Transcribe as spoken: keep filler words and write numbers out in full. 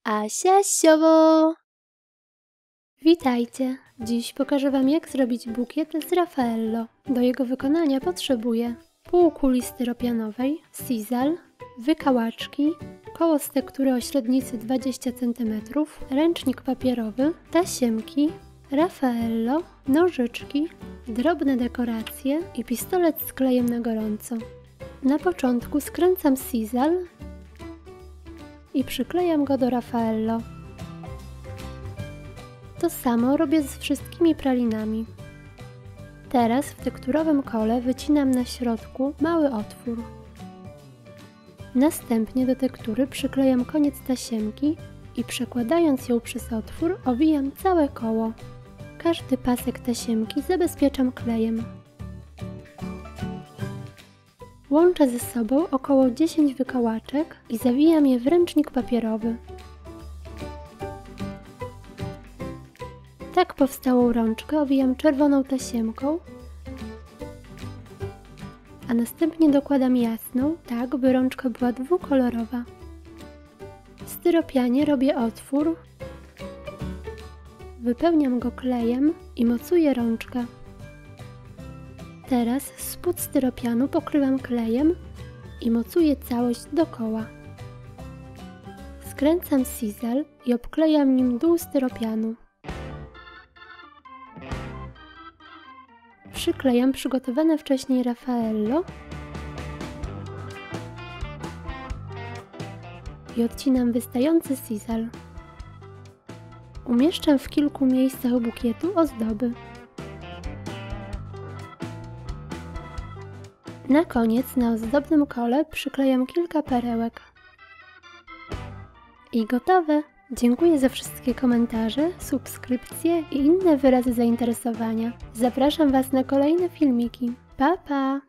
Asia Siowo! Witajcie! Dziś pokażę Wam, jak zrobić bukiet z Raffaello. Do jego wykonania potrzebuję półkuli styropianowej, sisal, wykałaczki, koło z tektury o średnicy dwadzieścia centymetrów, ręcznik papierowy, tasiemki, Raffaello, nożyczki, drobne dekoracje i pistolet z klejem na gorąco. Na początku skręcam sisal i przyklejam go do Raffaello. To samo robię z wszystkimi pralinami. Teraz w tekturowym kole wycinam na środku mały otwór. Następnie do tektury przyklejam koniec tasiemki i przekładając ją przez otwór owijam całe koło. Każdy pasek tasiemki zabezpieczam klejem. Łączę ze sobą około dziesięć wykałaczek i zawijam je w ręcznik papierowy. Tak powstałą rączkę owijam czerwoną tasiemką, a następnie dokładam jasną, tak by rączka była dwukolorowa. W styropianie robię otwór, wypełniam go klejem i mocuję rączkę. Teraz spód styropianu pokrywam klejem i mocuję całość dookoła. Skręcam sisal i obklejam nim dół styropianu. Przyklejam przygotowane wcześniej Raffaello i odcinam wystający sisal. Umieszczam w kilku miejscach bukietu ozdoby. Na koniec na ozdobnym kole przyklejam kilka perełek. I gotowe! Dziękuję za wszystkie komentarze, subskrypcje i inne wyrazy zainteresowania. Zapraszam Was na kolejne filmiki. Pa, pa!